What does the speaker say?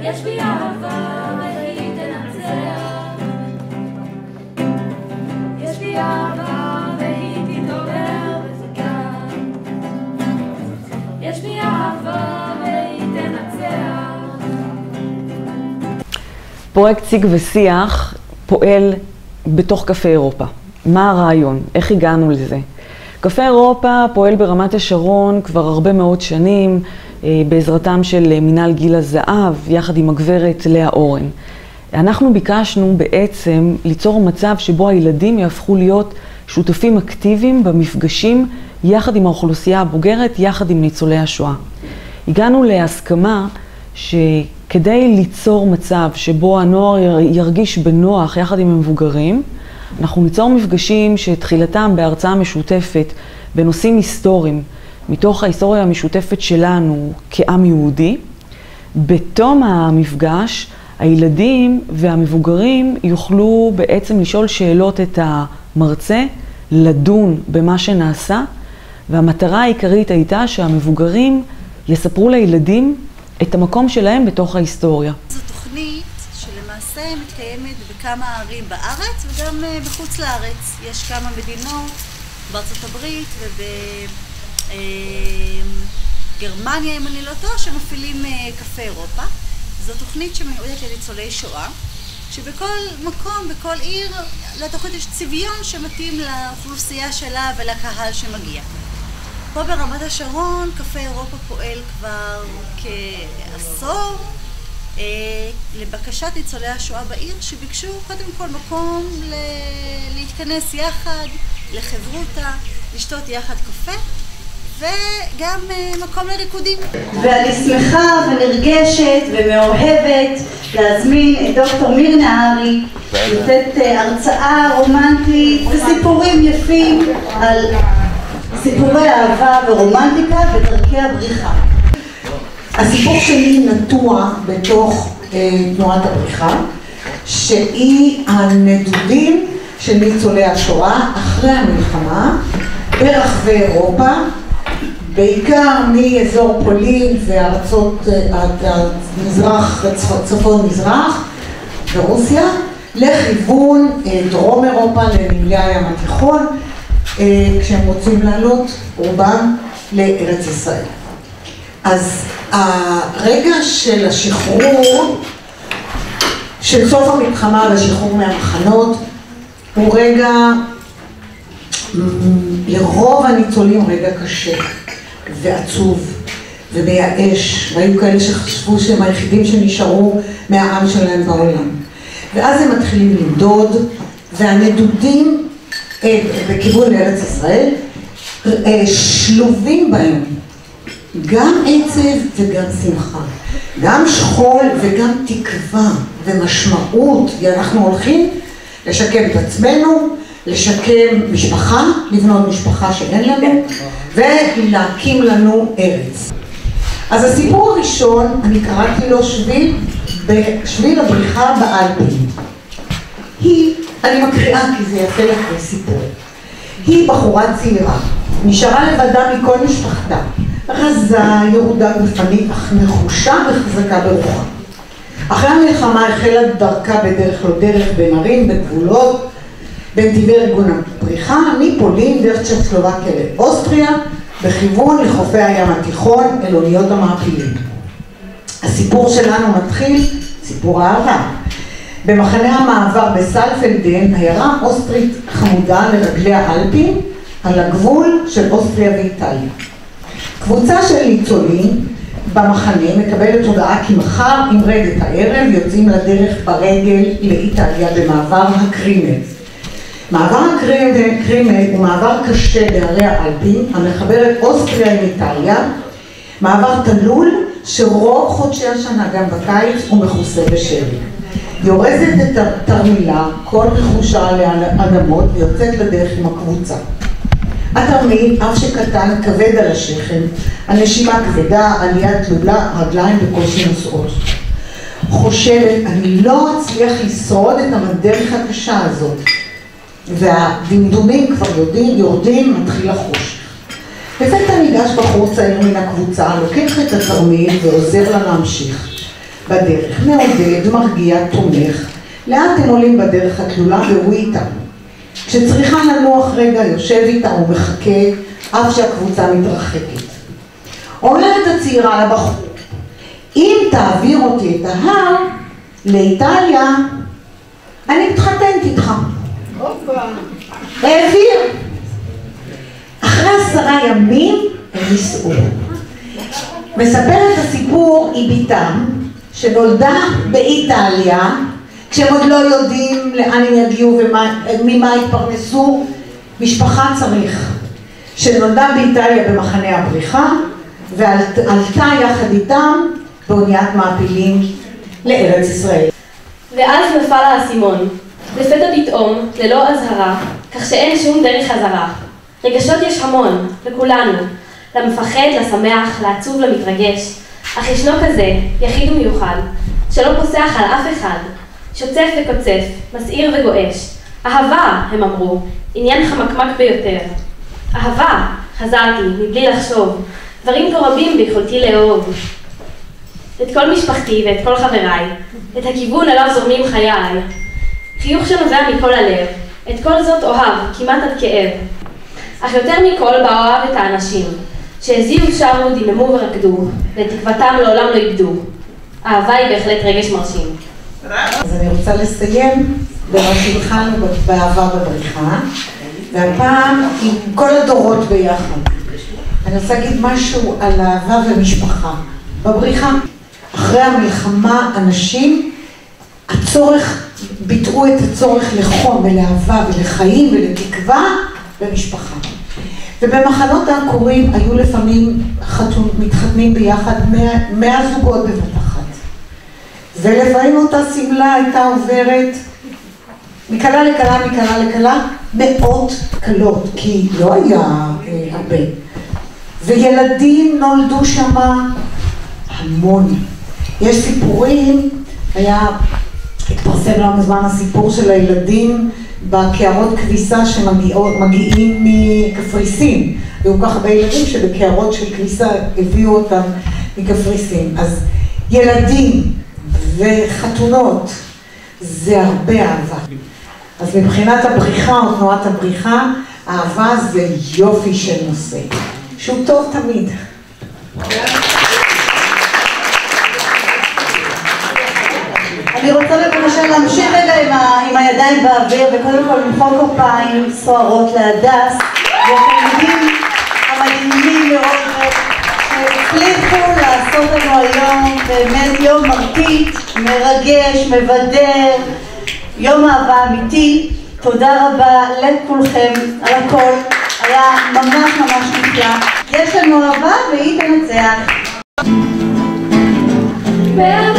יש בי אהבה והיא תנצח, יש בי אהבה והיא תתעורר ותיקח, יש בי אהבה והיא תנצח. פרויקט שיג ושיח פועל בתוך קפה אירופה. מה הרעיון? איך הגענו לזה? קפה אירופה פועל ברמת השרון כבר הרבה מאוד שנים, בעזרתם של מנהל גיל הזהב, יחד עם הגברת לאה אורן. אנחנו ביקשנו בעצם ליצור מצב שבו הילדים יהפכו להיות שותפים אקטיביים במפגשים יחד עם האוכלוסייה הבוגרת, יחד עם ניצולי השואה. הגענו להסכמה שכדי ליצור מצב שבו הנוער ירגיש בנוח יחד עם המבוגרים, אנחנו ניצור מפגשים שתחילתם בהרצאה משותפת בנושאים היסטוריים, מתוך ההיסטוריה המשותפת שלנו כעם יהודי. בתום המפגש, הילדים והמבוגרים יוכלו בעצם לשאול שאלות את המרצה, לדון במה שנעשה, והמטרה העיקרית הייתה שהמבוגרים יספרו לילדים את המקום שלהם בתוך ההיסטוריה. זו תוכנית שלמעשה מתקיימת בכמה ערים בארץ וגם בחוץ לארץ. יש כמה מדינות, בארצות הברית ובגרמניה, אם אני לא טועה, שמפעילים קפה אירופה. זו תוכנית שמיועדת לניצולי שואה, שבכל מקום, בכל עיר, לתוכנית יש צביון שמתאים לאוכלוסייה שלה ולקהל שמגיע. פה ברמת השרון, קפה אירופה פועל כבר כעשור לבקשת ניצולי השואה בעיר, שביקשו קודם כל מקום להתכנס יחד, לחברותה, לשתות יחד קפה, וגם מקום לריקודים. ואני שמחה ונרגשת ומאוהבת להזמין את דוקטור מיר נהרי לתת הרצאה רומנטית וסיפורים יפים על סיפורי אהבה ורומנטיקה בדרכי הבריחה. הסיפור שלי נטוע בתוך תנועת הבריחה, שהיא הנדודים של ניצולי השואה אחרי המלחמה ברחבי אירופה, בעיקר מאזור פולין וארצות המזרח, צפון מזרח ורוסיה, לכיוון דרום אירופה, לנמלי הים התיכון, כשהם רוצים לעלות רובם לארץ ישראל. אז הרגע של השחרור, של סוף המלחמה והשחרור מהמחנות, הוא רגע, לרוב הניצולים רגע קשה ועצוב ומייאש, והיו כאלה שחשבו שהם היחידים שנשארו מהעם שלהם בעולם. ואז הם מתחילים למדוד, והנדודים בכיוון לארץ ישראל שלובים בהם גם עצב וגם שמחה, גם שכול וגם תקווה ומשמעות, כי אנחנו הולכים לשקם את עצמנו, לשקם משפחה, לבנות משפחה שאין לנו, ולהקים לנו ארץ. אז הסיפור הראשון, אני קראתי לו שביל הבריחה באלפים. אני מקריאה כי זה יפה לך סיפור. היא בחורה צעירה, נשארה לבדה מכל משפחתה, רזה, ירודה גופנית, אך נחושה וחזקה ברוחה. אחרי המלחמה החלה דרכה בדרך לא דרך בין ערים, בגבולות, בנתיבי ארגון הבריחה, מפולין דרך צ'כוסלובקיה לאוסטריה, בכיוון לחופי הים התיכון אל אוניות המעפילים. הסיפור שלנו מתחיל, סיפור אהבה. במחנה המעבר בסלפלדן, עיירה אוסטרית חמודה לרגלי האלפים, על הגבול של אוסטריה ואיטליה. קבוצה של ניצולים במחנה מקבלת הודעה כי מחר עם רדת הערב יוצאים לדרך ברגל לאיטליה במעבר הקרימל. מעבר הקרימל הוא מעבר קשה בערי האלפים, המחבר את אוסטריה עם איטליה, מעבר תלול שרוב חודשי השנה, גם בקיץ, הוא מכוסה בשלג. היא אורזת את התרמילה, כל רכושה על האדמות, ויוצאת לדרך עם הקבוצה. התרמיל, אף שקטן, כבד על השכם, הנשימה כבדה, עלייה תלולה, רגליים בקושי נוסעות. חושבת, אני לא אצליח לשרוד את הדרך הקשה הזאת. והדמדומים כבר יורדים, מתחיל לחוש. לפתע ניגש בחור צעיר מן הקבוצה, לוקח את התרמיל ועוזר לה להמשיך. בדרך, מעודד, מרגיע, תומך. לאט הם עולים בדרך התלולה והוא איתם. כשצריכה לנוח רגע, יושב איתה ומחכה, אף שהקבוצה מתרחקת. אומרת הצעירה לבחור, אם תעביר אותי את ההר לאיטליה, אני מתחתנת איתך. העביר. אחרי 10 ימים הם נישאו. מספרת הסיפור היא ביתם, שנולדה באיטליה, כשהם עוד לא יודעים לאן הם יגיעו וממה יתפרנסו. משפחה צריך, שנולדה באיטליה במחנה הבריחה, ועלתה יחד איתם באוניית מעפילים לארץ ישראל. ואז נפל האסימון, לפתע פתאום, ללא אזהרה, כך שאין שום דרך חזרה. רגשות יש המון, לכולנו, למפחד, לשמח, לעצוב, למתרגש, אך ישנו כזה, יחיד ומיוחד, שלא פוסח על אף אחד, שוצף וקוצף, מסעיר וגואש. אהבה, הם אמרו, עניין חמקמק ביותר. אהבה, חזרתי, מבלי לחשוב, דברים כה רבים ביכולתי לאהוב. את כל משפחתי ואת כל חבריי, את הכיוון עליו זורמים חיי. חיוך שנובע מכל הלב, את כל זאת אוהב, כמעט עד כאב. אך יותר מכל באוהב את האנשים, שהזיעו, שרו, דיממו ורקדו, ואת תקוותם לעולם לא איבדו. אהבה היא בהחלט רגש מרשים. אז אני רוצה לסיים במה שהתחלנו באהבה בבריחה, והפעם עם כל הדורות ביחד. אני רוצה להגיד משהו על אהבה ומשפחה. בבריחה, אחרי המלחמה, אנשים, ביטאו את הצורך לחום ולאהבה ולחיים ולתקווה במשפחה. ובמחנות העקורים היו לפעמים מתחתנים ביחד 100 זוגות בבת אחת. ולפעמים אותה סמלה הייתה עוברת מכלה לכלה, מכלה לכלה, 100 כלות, כי לא היה הרבה. וילדים נולדו שמה המון. יש סיפורים, התפרסם לא מזמן הסיפור של הילדים בקערות כביסה שמגיעים מקפריסין. היו כך הרבה ילדים שבקערות של כביסה הביאו אותם מקפריסין. אז ילדים וחתונות זה הרבה אהבה. אז מבחינת הבריחה או תנועת הבריחה, אהבה זה יופי של נושא, שהוא טוב תמיד. אני רוצה למשל להמשיך רגע עם הידיים באוויר, וקודם כל למחוא כפיים סוערות להדס, והתלמידים המדהימים מאוד שהצליחו לעשות לנו היום באמת יום מרטיט, מרגש, מבדר, יום אהבה אמיתי. תודה רבה לכולכם על הכל, היה ממש ממש נפלא. יש לנו אהבה והיא תנצח.